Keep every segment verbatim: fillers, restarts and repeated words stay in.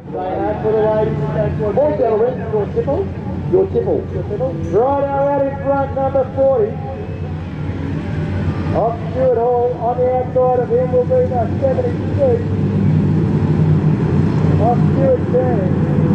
For the ladies, all gentlemen, your tipple, your tipple, your tipple. Right out in front, number forty. Off Stuart Hall, on the outside of him will be the seventy-six. Off Stuart Turning.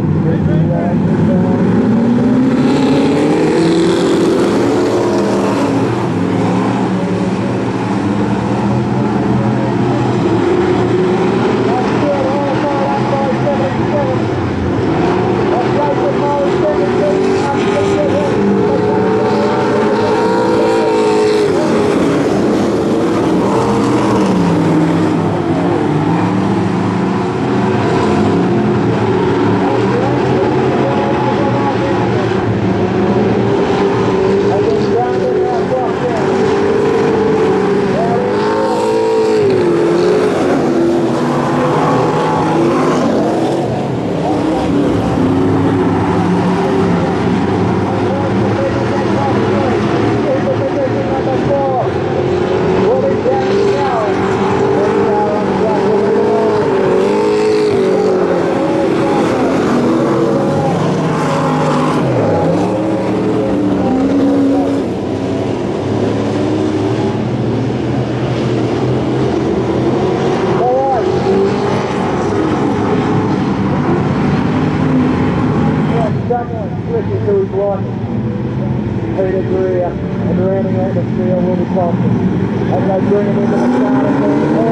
Peter Greer and rounding out the field will be Thompson as they bring him into the start of the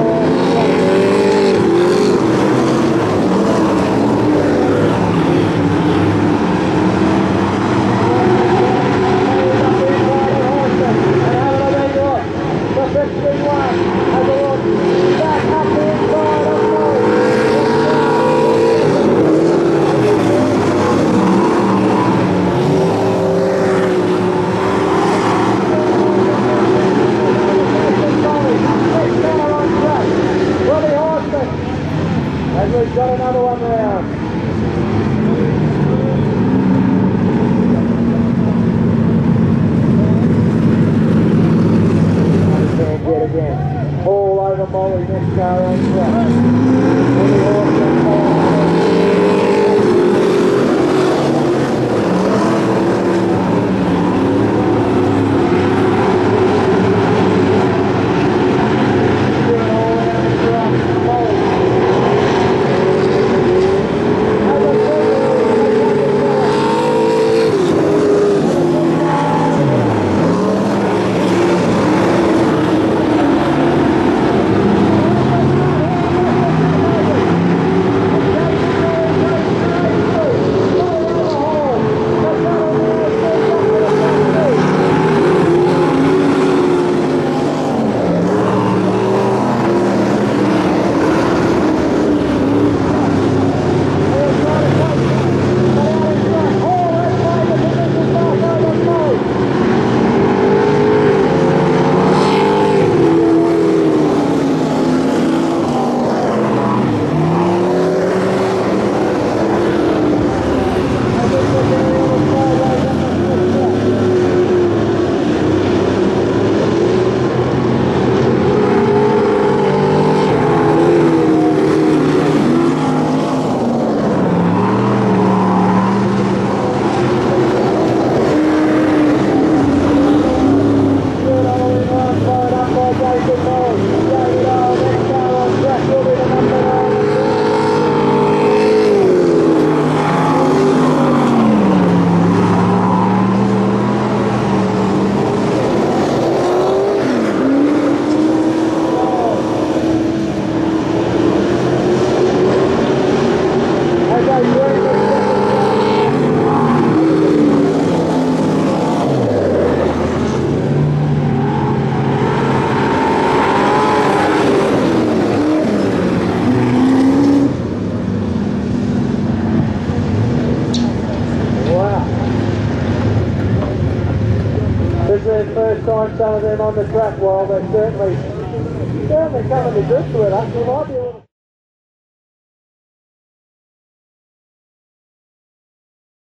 we've got another one round. Yet again. All over Molly, next car on track. First time some of them on the track, while they're certainly certainly coming to grips with us. We might be